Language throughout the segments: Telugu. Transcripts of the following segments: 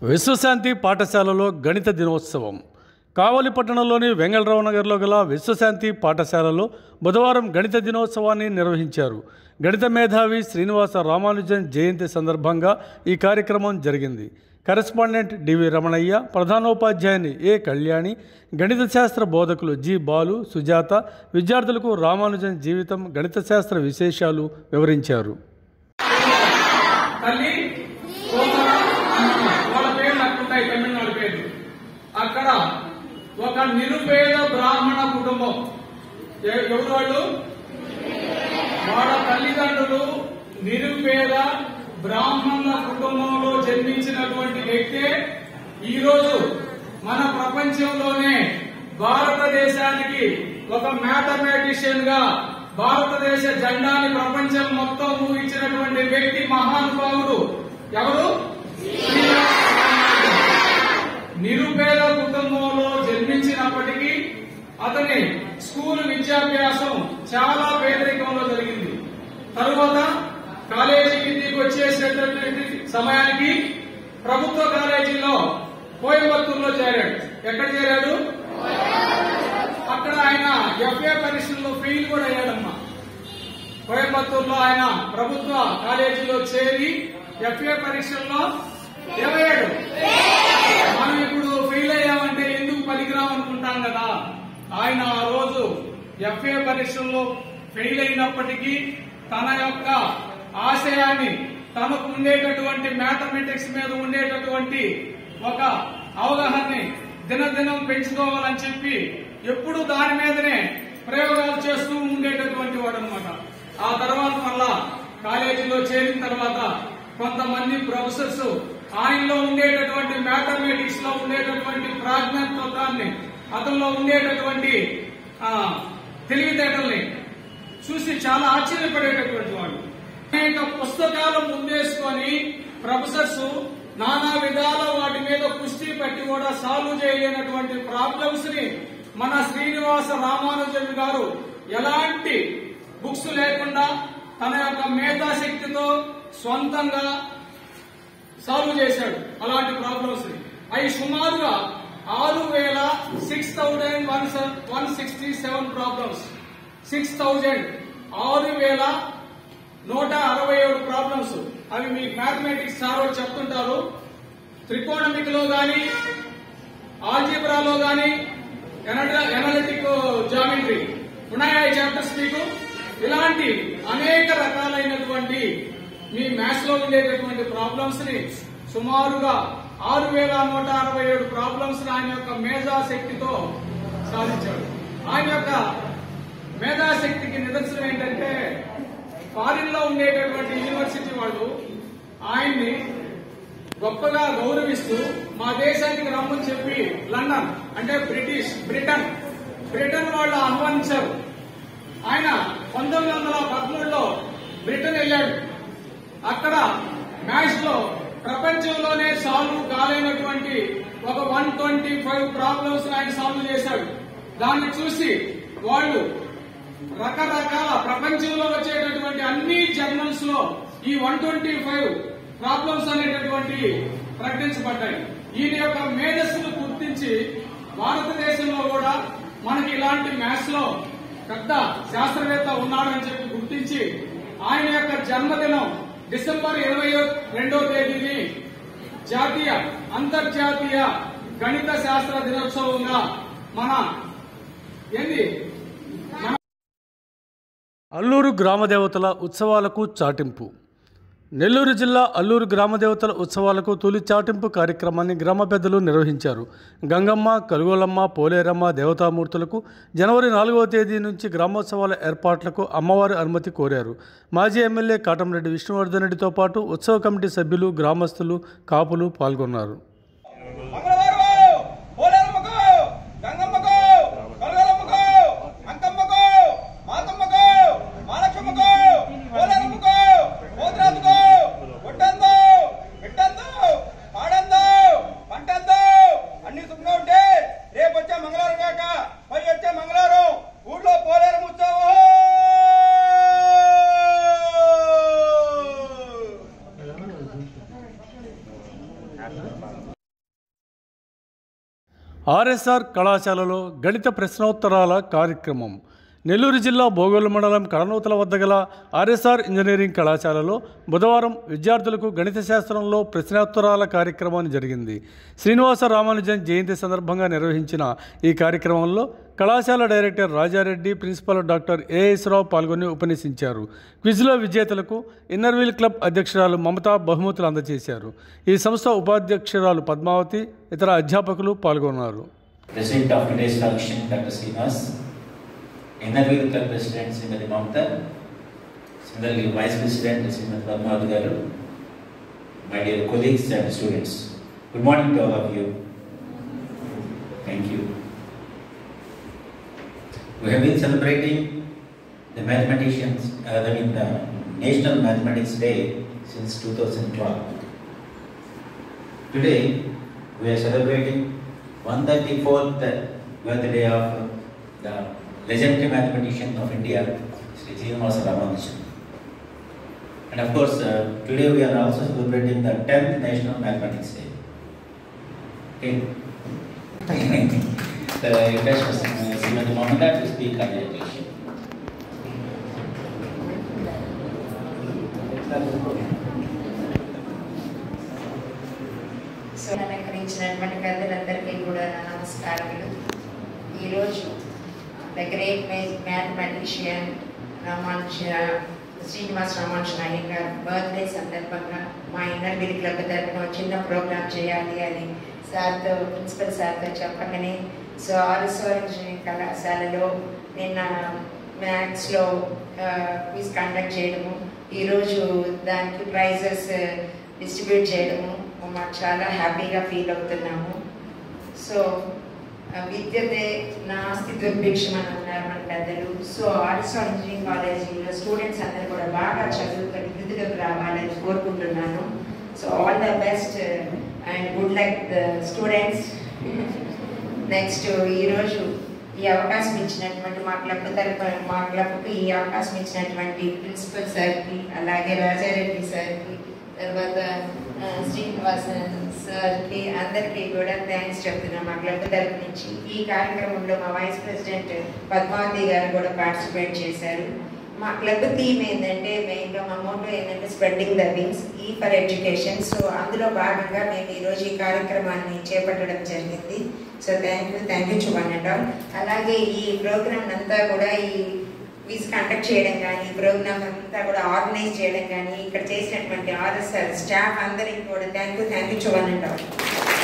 విశ్వశాంతి పాఠశాలలో గణిత దినోత్సవం. కావలి పట్టణంలోని వెంగళరావు నగర్లో గల విశ్వశాంతి పాఠశాలలో బుధవారం గణిత దినోత్సవాన్ని నిర్వహించారు. గణిత మేధావి శ్రీనివాస రామానుజన్ జయంతి సందర్భంగా ఈ కార్యక్రమం జరిగింది. కరెస్పాండెంట్ డివి రమణయ్య, ప్రధానోపాధ్యాయుని ఏ కళ్యాణి, గణిత శాస్త్ర బోధకులు జి బాలు, సుజాత విద్యార్థులకు రామానుజన్ జీవితం, గణిత శాస్త్ర విశేషాలు వివరించారు. అక్కడ ఒక నిరుపేద బ్రాహ్మణ కుటుంబం, ఎవరు వాళ్ళు? వాళ్ళ తల్లిదండ్రులు నిరుపేద బ్రాహ్మణ కుటుంబంలో జన్మించినటువంటి వ్యక్తే ఈరోజు మన ప్రపంచంలోనే భారతదేశానికి ఒక మ్యాథమెటిషియన్ గా భారతదేశ జెండాని ప్రపంచం మొత్తం ఊహించినటువంటి వ్యక్తి, మహానుభావుడు ఎవరు? నిరుపేద కుటుంబంలో జన్మించినప్పటికీ అతని స్కూల్ విద్యాభ్యాసం చాలా పేదరికంలో జరిగింది. తరువాత కాలేజీకి వచ్చేసేటటువంటి సమయానికి ప్రభుత్వ కాలేజీలో కోయంబత్తూరులో చేరాడు. ఎక్కడ చేరాడు? అక్కడ ఆయన ఎఫ్ఏ పరీక్షల్లో ఫెయిల్ కూడా అయ్యాడమ్మా. కోయంబత్తూరులో ఆయన ప్రభుత్వ కాలేజీలో చేరి ఎఫ్ఏ పరీక్షల్లో ఏమయ్యాడు? మనం ఇప్పుడు ఫెయిల్ అయ్యామంటే ఎందుకు పనికిరామనుకుంటాం కదా. ఆయన ఆ రోజు ఎఫ్ఏ పరీక్షల్లో ఫెయిల్ అయినప్పటికీ తన యొక్క ఆశయాన్ని, తనకు ఉండేటటువంటి మ్యాథమెటిక్స్ మీద ఉండేటటువంటి ఒక అవగాహనని దినదినం పెంచుకోవాలని చెప్పి ఎప్పుడు దాని మీదనే ప్రయోగాలు చేస్తూ ఉండేటటువంటి వాడు అనమాట. ఆ తర్వాత మళ్ళా కాలేజీలో చేరిన తర్వాత కొంతమంది ప్రొఫెసర్స్ ఆయనలో ఉండేటటువంటి మ్యాథమెటిక్స్ లో ఉండేటటువంటి ప్రాజ్ఞాత్మకాన్ని, అతనిలో ఉండేటటువంటి తెలివితేటల్ని చూసి చాలా ఆశ్చర్యపడేటటువంటి వాళ్ళు. అనేక పుస్తకాలు ముందేసుకొని ప్రొఫెసర్స్ నానా విధాల వాటి మీద కుస్తీ పెట్టి కూడా సాల్వ్ చేయలేనటువంటి ప్రాబ్లమ్స్ ని మన శ్రీనివాస రామానుజన్ గారు ఎలాంటి బుక్స్ లేకుండా తన యొక్క మేధాశక్తితో స్వంతంగా సాల్వ్ చేశాడు. అలాంటి ప్రాబ్లమ్స్ అవి సుమారుగా 6,167 ప్రాబ్లమ్స్, 6,167 ప్రాబ్లమ్స్. అవి మీకు మ్యాథమెటిక్స్ సార్ చెప్తుంటారు. త్రికోణమిక్ లో గాని, ఆల్జీబ్రాలో గాని, ఎనాలిటిక్ జామెట్రీ ఉన్నాయా ఈ చాప్టర్స్ మీకు? ఇలాంటి అనేక రకాలైనటువంటి మీ మ్యాథ్స్ లో ఉండేటటువంటి ప్రాబ్లమ్స్ ని సుమారుగా 6,167 ప్రాబ్లమ్స్ ఆయన యొక్క మేధాశక్తితో సాధించాడు. ఆయన యొక్క మేధాశక్తికి నిదర్శనం ఏంటంటే, ఫారిన్ లో ఉండేటటువంటి యూనివర్సిటీ వాళ్ళు ఆయన్ని గొప్పగా గౌరవిస్తూ మా దేశానికి రమ్మని చెప్పి లండన్ అంటే బ్రిటన్ వాళ్ళు ఆహ్వానించారు. ఆయన 1913లో బ్రిటన్ వెళ్ళాడు. అక్కడ మ్యాథ్స్ లో ప్రపంచంలోనే సాల్వ్ కాలేనటువంటి ఒక 125 ప్రాబ్లమ్స్ ఆయన సాల్వ్ చేశాడు. దాన్ని చూసి వాళ్ళు రకరకాల ప్రపంచంలో వచ్చేటటువంటి అన్ని జర్నల్స్ లో ఈ 125 ప్రాబ్లమ్స్ అనేటటువంటి ప్రకటించబడ్డాయి. ఈయన యొక్క మేధస్సును గుర్తించి భారతదేశంలో కూడా మనకి ఇలాంటి మ్యాథ్స్ లో పెద్ద శాస్త్రవేత్త ఉన్నాడని చెప్పి గుర్తించి ఆయన యొక్క జన్మదినం డిసెంబర్ 22వ తేదీని అంతర్జాతీయ గణిత శాస్త్ర దినోత్సవంగా అల్లూరు గ్రామదేవతల ఉత్సవాలకు చాటింపు. నెల్లూరు జిల్లా అల్లూరు గ్రామదేవతల ఉత్సవాలకు తొలి చాటింపు కార్యక్రమాన్ని గ్రామ పెద్దలు నిర్వహించారు. గంగమ్మ, కలుగోలమ్మ, పోలేరమ్మ దేవతామూర్తులకు జనవరి 4వ తేదీ నుంచి గ్రామోత్సవాల ఏర్పాట్లకు అమ్మవారి అనుమతి కోరారు. మాజీ ఎమ్మెల్యే కాటంరెడ్డి విష్ణువర్ధన్ రెడ్డితో పాటు ఉత్సవ కమిటీ సభ్యులు, గ్రామస్తులు, కాపులు పాల్గొన్నారు. ఆర్ఎస్ఆర్ కళాశాలలో గణిత ప్రశ్నోత్తరాల కార్యక్రమం. నెల్లూరు జిల్లా బోగోలు మండలం కడనూతల వద్ద గల ఆర్ఎస్ఆర్ ఇంజనీరింగ్ కళాశాలలో బుధవారం విద్యార్థులకు గణిత శాస్త్రంలో ప్రశ్నోత్తరాల కార్యక్రమం జరిగింది. శ్రీనివాస రామానుజన్ జయంతి సందర్భంగా నిర్వహించిన ఈ కార్యక్రమంలో కళాశాల director Rajareddy, principal doctor A S Rao పాల్గొని ఉపన్యసించారు. క్విజ్లో విజేతలకు ఇన్నర్వీల్ క్లబ్ అధ్యక్షురాలు మమతా బహుమతులు అందజేశారు. ఈ సంస్థ ఉపాధ్యక్షురాలు పద్మావతి, ఇతర అధ్యాపకులు పాల్గొన్నారు. Innerview Club President Srimati Mamata, similarly Vice President Srimati Padmavati Garu, my dear colleagues and students. Good morning to all of you. Thank you. We have been celebrating the mathematicians, the National Mathematics Day since 2012. Today we are celebrating 134th birthday of the legendary mathematician of India, Sri Srinivasa Ramanujan. And of course, today we are also celebrating the 10th National Mathematics Day. Okay. The request was Srimati Mamata to speak on the occasion. So అలంకరించినటువంటి పెద్దలందరికీ కూడా నమస్కారములు. ఈరోజు the great mathematician Srinivas Ramanujan Iyer గారు బర్త్డే సందర్భంగా మా ఇన్నర్వీల్ క్లబ్ తరఫున చిన్న ప్రోగ్రామ్ చేయాలి అని సార్తో, ప్రిన్సిపల్ సార్తో చెప్పగానే సో ఆర్ఎస్ఆర్ ఇంజనీరింగ్ కళాశాలలో నిన్న మ్యాథ్స్లో క్విజ్ కండక్ట్ చేయడము, ఈరోజు దానికి ప్రైజెస్ డిస్ట్రిబ్యూట్ చేయడము మాకు చాలా హ్యాపీగా ఫీల్ అవుతున్నాము. సో విద్యతే నాస్తి దుర్భిక్షం అని అన్నారు మన పెద్దలు. సో ఆర్ఎస్ఆర్ ఇంజనీరింగ్ కాలేజీలో స్టూడెంట్స్ అందరూ కూడా బాగా చదువుకొని వృద్ధిలోకి రావాలని కోరుకుంటున్నాను. So all the best and good luck the students. Next ఈరోజు ఈ అవకాశం ఇచ్చినటువంటి మా క్లబ్కి ఈ అవకాశం ఇచ్చినటువంటి ప్రిన్సిపల్ సార్కి, అలాగే రాజారెడ్డి సార్కి, తర్వాత శ్రీనివాసన్ సార్కి అందరికీ కూడా థ్యాంక్స్ చెప్తున్నాం మా క్లబ్ తరఫు నుంచి. ఈ కార్యక్రమంలో మా వైస్ ప్రెసిడెంట్ పద్మావతి గారు కూడా పార్టిసిపేట్ చేశారు. మా క్లబ్ థీమ్ ఏంటంటే, మెయిన్గా మా మోటో ఏంటంటే స్ప్రెడ్డింగ్ ద వింగ్స్, ఈ ఫర్ ఎడ్యుకేషన్. సో అందులో భాగంగా మేము ఈరోజు ఈ కార్యక్రమాన్ని చేపట్టడం జరిగింది. So thank you to one and all. అలాగే ఈ ప్రోగ్రామ్ అంతా కూడా ఈ క్విజ్ కండక్ట్ చేయడం కానీ, ఈ ప్రోగ్రామ్ అంతా కూడా ఆర్గనైజ్ చేయడం కానీ, ఇక్కడ చేసినటువంటి ఆర్ఎస్ఆర్ స్టాఫ్ అందరికీ కూడా thank you to one and all.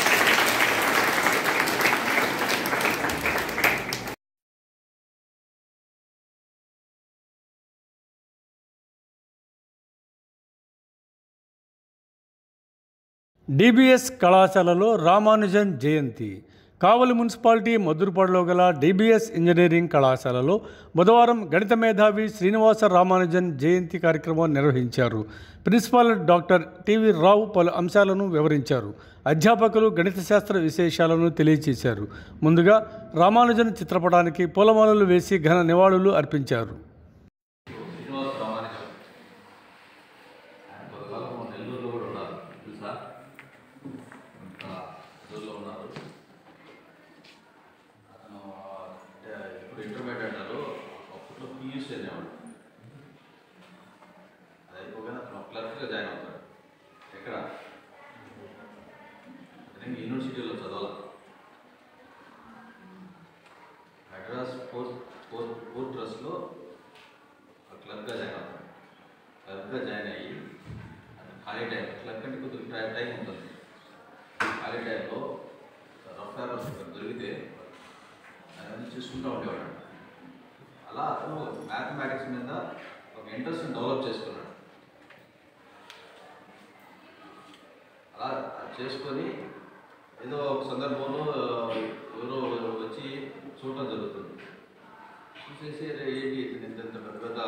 DBS కళాశాలలో రామానుజన్ జయంతి. కావలి మున్సిపాలిటీ మధురపాడులో గల డిబిఎస్ ఇంజనీరింగ్ కళాశాలలో బుధవారం గణిత మేధావి శ్రీనివాస రామానుజన్ జయంతి కార్యక్రమం నిర్వహించారు. ప్రిన్సిపాల్ డాక్టర్ టివి రావు పలు అంశాలను వివరించారు. అధ్యాపకులు గణిత శాస్త్ర విశేషాలను తెలియజేశారు. ముందుగా రామానుజన్ చిత్రపటానికి పూలమాలలు వేసి ఘన నివాళులు అర్పించారు. ఇంటర్మీడియట్ అన్నారు, అప్పట్లో పియూసీ అనేవాడు. అది అయిపోగానే అతను క్లర్క్గా జాయిన్ అవుతాడు. ఎక్కడ యూనివర్సిటీలో చదవాలి. మెడ్రాస్ పోర్ట్ ట్రస్ట్లో క్లర్క్గా జాయిన్ అవుతాడు. క్లర్క్గా జాయిన్ అయ్యి ఖాళీ టైం, క్లర్క్ అంటే కొద్దిగా టైం ఉంటుంది. ఖాళీ టైంలో రఫ్ పేపర్స్ దొరికితే అవన్నీ చూసుకుంటూ ఉండేవాడు. అలా అతను మ్యాథమెటిక్స్ మీద ఒక ఇంట్రెస్ట్ని డెవలప్ చేసుకున్నాడు. అలా చేసుకొని ఏదో ఒక సందర్భంలో ఎవరో వచ్చి చూడటం జరుగుతుంది. చూసేసి ఏంటి ఇంత పెద్ద పెద్ద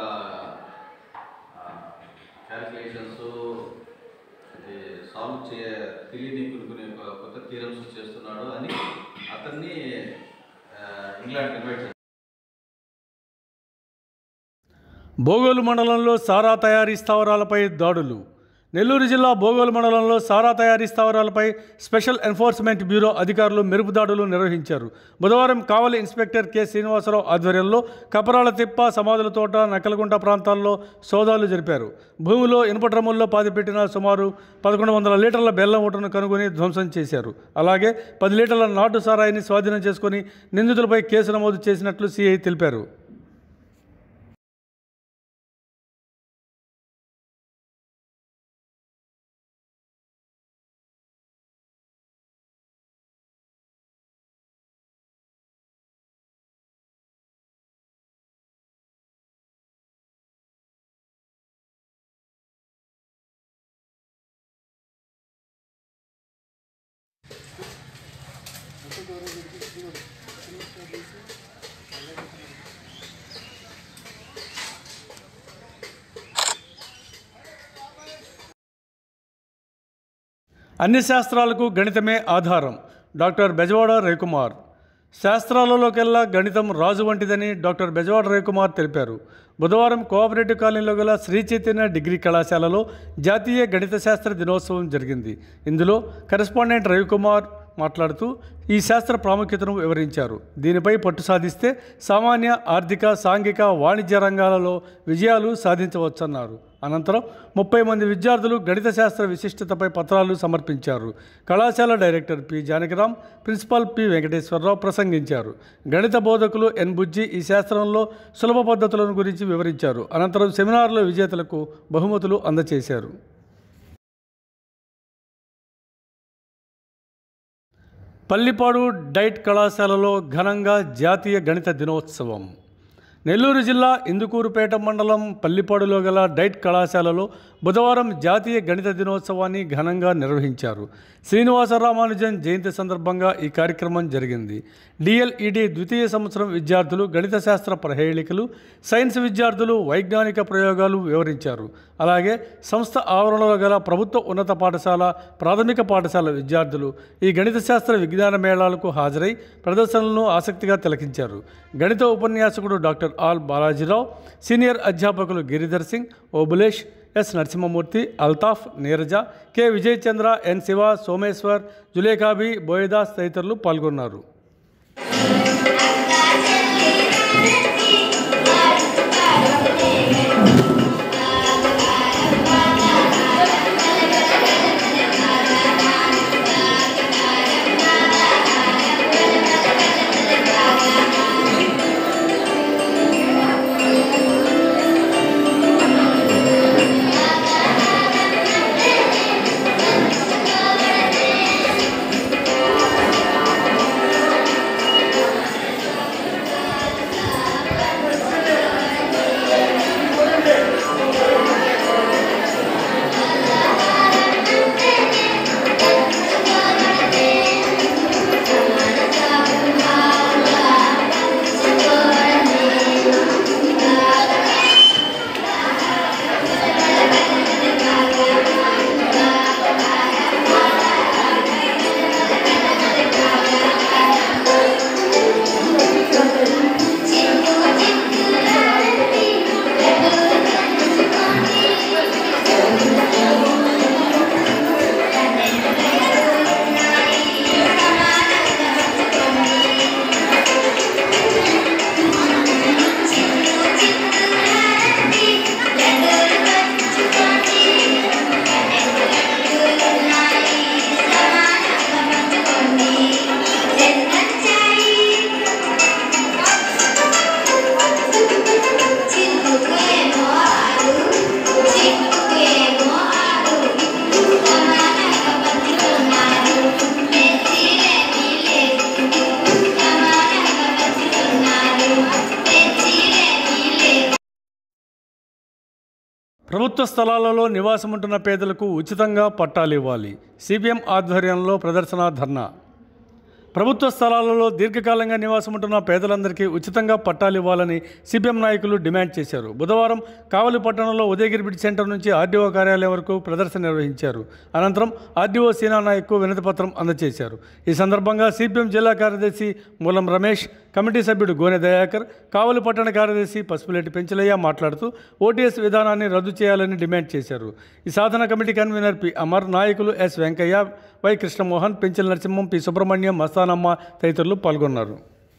క్యాల్కులేషన్స్ సాల్వ్ తెలియని కొన్ని కొత్త థియరమ్స్ చేస్తున్నాడు అని అతన్ని ఇంగ్లాండ్ ఇన్వైట్ చేశారు. బోగోలు మండలంలో సారా తయారీ స్థావరాలపై దాడులు. నెల్లూరు జిల్లా బోగోలు మండలంలో సారా తయారీ స్థావరాలపై స్పెషల్ ఎన్ఫోర్స్మెంట్ బ్యూరో అధికారులు మెరుపు దాడులు నిర్వహించారు. బుధవారం కావలి ఇన్స్పెక్టర్ కె శ్రీనివాసరావు ఆధ్వర్యంలో కపరాల తిప్ప, సమాధుల తోట, నక్కలగుంట ప్రాంతాల్లో సోదాలు జరిపారు. భూమిలో ఇనుప డ్రమ్ముల్లో పాతిపెట్టిన సుమారు 1100 లీటర్ల బెల్లం ఊటను కనుగొని ధ్వంసం చేశారు. అలాగే 10 లీటర్ల నాటు సారాయిని స్వాధీనం చేసుకుని నిందితులపై కేసు నమోదు చేసినట్లు సిఐ తెలిపారు. అన్ని శాస్త్రాలకు గణితమే ఆధారం. డాక్టర్ బెజవాడ రవికుమార్. శాస్త్రాలలోకెల్లా గణితం రాజు వంటిదని డాక్టర్ బెజవాడ రవికుమార్ తెలిపారు. బుధవారం కోఆపరేటివ్ కాలనీలో గల శ్రీ చైతన్య డిగ్రీ కళాశాలలో జాతీయ గణిత శాస్త్ర దినోత్సవం జరిగింది. ఇందులో కరెస్పాండెంట్ రవికుమార్ మాట్లాడుతూ ఈ శాస్త్ర ప్రాముఖ్యతను వివరించారు. దీనిపై పట్టు సాధిస్తే సామాన్య, ఆర్థిక, సాంఘిక, వాణిజ్య రంగాలలో విజయాలు సాధించవచ్చన్నారు. అనంతరం 30 మంది విద్యార్థులు గణిత శాస్త్ర విశిష్టతపై పత్రాలు సమర్పించారు. కళాశాల director P Janakiram, principal P Venkateswararao ప్రసంగించారు. గణిత బోధకులు ఎన్ బుజ్జి ఈ శాస్త్రంలో సులభ పద్ధతులను గురించి వివరించారు. అనంతరం సెమినార్లో విజేతలకు బహుమతులు అందజేశారు. పల్లిపాడు డైట్ కళాశాలలో ఘనంగా జాతీయ గణిత దినోత్సవం. నెల్లూరు జిల్లా ఇందుకూరుపేట మండలం పల్లిపాడులో గల డైట్ కళాశాలలో బుధవారం జాతీయ గణిత దినోత్సవాన్ని ఘనంగా నిర్వహించారు. శ్రీనివాస రామానుజన్ జయంతి సందర్భంగా ఈ కార్యక్రమం జరిగింది. డిఎల్ఈడి ద్వితీయ సంవత్సరం విద్యార్థులు గణిత శాస్త్ర ప్రహేళికలు, సైన్స్ విద్యార్థులు వైజ్ఞానిక ప్రయోగాలు వివరించారు. అలాగే సంస్థ ఆవరణలో గల ప్రభుత్వ ఉన్నత పాఠశాల, ప్రాథమిక పాఠశాల విద్యార్థులు ఈ గణిత శాస్త్ర విజ్ఞాన మేళాలకు హాజరై ప్రదర్శనలను ఆసక్తిగా తిలకించారు. గణిత ఉపన్యాసకుడు డాక్టర్ ఆల్ బాలాజీరావు, సీనియర్ అధ్యాపకులు Giridhar Singh, Obulesh, S Narasimhamurthy, Altaf, Neeraja, K Vijayachandra, N Siva, Someshwar, Zulekhabi, Boyadas తదితరులు పాల్గొన్నారు. ప్రభుత్వ స్థలాలలో నివాసముంటున్న పేదలకు ఉచితంగా పట్టాలు ఇవ్వాలి. సిపిఎం ఆధ్వర్యంలో ప్రదర్శన ధర్నా. ప్రభుత్వ స్థలాలలో దీర్ఘకాలంగా నివాసం ఉంటున్న పేదలందరికీ ఉచితంగా పట్టాలు ఇవ్వాలని సిపిఎం నాయకులు డిమాండ్ చేశారు. బుధవారం కావలి పట్టణంలో ఉదయగిరి బ్రిడ్జ్ సెంటర్ నుంచి ఆర్డీఓ కార్యాలయం వరకు ప్రదర్శన నిర్వహించారు. అనంతరం ఆర్డీఓ సీనా నాయక్కు వినతిపత్రం అందజేశారు. ఈ సందర్భంగా సిపిఎం జిల్లా కార్యదర్శి మూలం రమేష్, కమిటీ సభ్యుడు గోనె దయాకర్, కావలి పట్టణ కార్యదర్శి పసుపులేటి పెంచలయ్య మాట్లాడుతూ ఓటీఎస్ విధానాన్ని రద్దు చేయాలని డిమాండ్ చేశారు. ఈ సాధన కమిటీ కన్వీనర్ పి అమర్, నాయకులు S Venkaiah, Y Krishnamohan, Penchala Narasimham, P Subrahmanyam, Mastanamma తదితరులు పాల్గొన్నారు.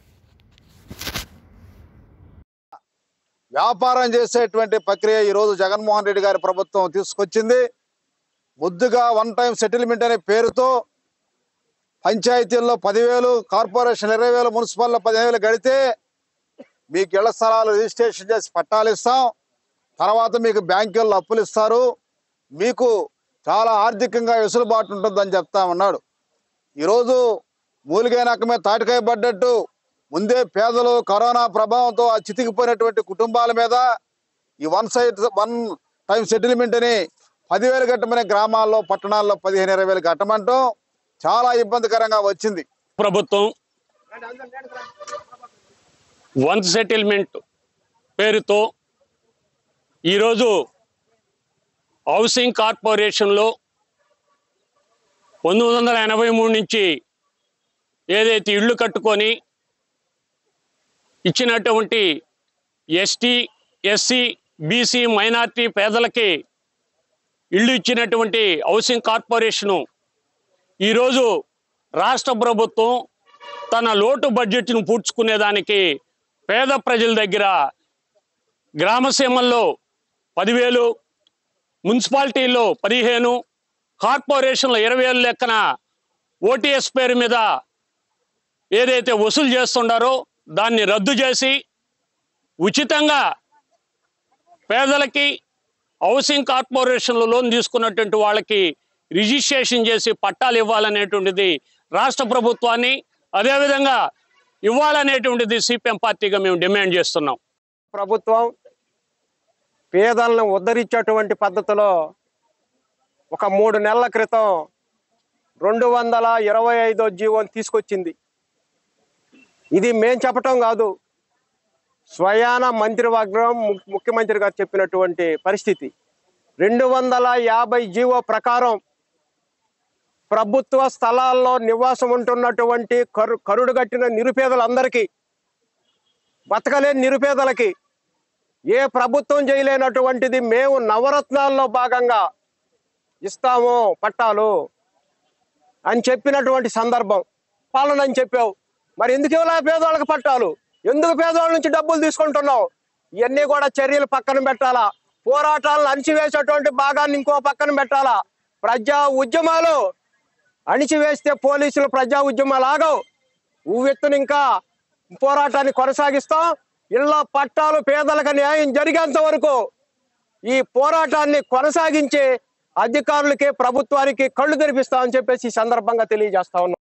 వ్యాపారం చేసేటువంటి ప్రక్రియ ఈరోజు జగన్మోహన్ రెడ్డి గారి ప్రభుత్వం తీసుకొచ్చింది. ముద్దుగా వన్ టైం సెటిల్మెంట్ అనే పేరుతో పంచాయతీల్లో 10,000, కార్పొరేషన్ 20,000, మున్సిపల్లో 15,000 గడితే మీకు ఇళ్ల స్థలాలు రిజిస్ట్రేషన్ చేసి పట్టాలు ఇస్తాం, తర్వాత మీకు బ్యాంకుల్లో అప్పులు ఇస్తారు, మీకు చాలా ఆర్థికంగా వెసులుబాటు ఉంటుందని చెప్తా ఉన్నాడు. ఈరోజు మూలిగే నక్క మీద తాటికాయ పడ్డట్టు ముందే పేదలు కరోనా ప్రభావంతో చితికిపోయినటువంటి కుటుంబాల మీద ఈ వన్ టైం సెటిల్మెంట్ అని 10,000 కట్టమనే గ్రామాల్లో, పట్టణాల్లో 15,000-20,000 కట్టమంటాం చాలా ఇబ్బందికరంగా వచ్చింది. ప్రభుత్వం వన్ సెటిల్మెంట్ పేరుతో ఈరోజు హౌసింగ్ కార్పొరేషన్లో 1983 నుంచి ఏదైతే ఇళ్ళు కట్టుకొని ఇచ్చినటువంటి ఎస్టీ, ఎస్సీ, బీసీ, మైనార్టీ పేదలకి ఇళ్ళు ఇచ్చినటువంటి హౌసింగ్ కార్పొరేషను ఈరోజు రాష్ట్ర ప్రభుత్వం తన లోటు బడ్జెట్ను పూడ్చుకునేదానికి పేద ప్రజల దగ్గర గ్రామసీమల్లో 10,000, మున్సిపాలిటీల్లో 15, కార్పొరేషన్లో 20,000 లెక్కన ఓటీఎస్ పేరు మీద ఏదైతే వసూలు చేస్తుండారో దాన్ని రద్దు చేసి ఉచితంగా పేదలకి హౌసింగ్ కార్పొరేషన్లో లోన్ తీసుకున్నటువంటి వాళ్ళకి రిజిస్ట్రేషన్ చేసి పట్టాలు ఇవ్వాలనేటువంటిది రాష్ట్ర ప్రభుత్వాన్ని, అదేవిధంగా ఇవ్వాలనేటువంటిది సిపిఎం పార్టీగా మేము డిమాండ్ చేస్తున్నాం. ప్రభుత్వం పేదలను ఉద్ధరించేటువంటి పద్ధతిలో ఒక 3 నెలల క్రితం 225వ జీవోని తీసుకొచ్చింది. ఇది మేం చెప్పటం కాదు, స్వయాన మంత్రివర్గం ముఖ్యమంత్రి గారు చెప్పినటువంటి పరిస్థితి. 250 జీవో ప్రకారం ప్రభుత్వ స్థలాల్లో నివాసం ఉంటున్నటువంటి కరుడుగట్టిన నిరుపేదలందరికీ, బతకలేని నిరుపేదలకి ఏ ప్రభుత్వం చేయలేనటువంటిది మేము నవరత్నాల్లో భాగంగా ఇస్తాము పట్టాలు అని చెప్పినటువంటి సందర్భం. పాలన అని చెప్పావు, మరి ఎందుకు ఇవ్వలే పేదవాళ్ళకి పట్టాలు? ఎందుకు పేదవాళ్ళ నుంచి డబ్బులు తీసుకుంటున్నావు? ఇవన్నీ కూడా చర్యలు పక్కన పెట్టాలా, పోరాటాలను అణిచివేసేటువంటి భాగాన్ని ఇంకో పక్కన పెట్టాలా. ప్రజా ఉద్యమాలు అణిచివేస్తే పోలీసులు ప్రజా ఉద్యమాలు ఆగవు. ఉవ్వెత్తున ఇంకా పోరాటాన్ని కొనసాగిస్తాం. ఇళ్ల పట్టాలు పేదలకు న్యాయం జరిగేంత వరకు ఈ పోరాటాన్ని కొనసాగించి అధికారులకి, ప్రభుత్వానికి కళ్ళు తెరిపిస్తామని చెప్పేసి ఈ సందర్భంగా తెలియజేస్తా ఉన్నాం.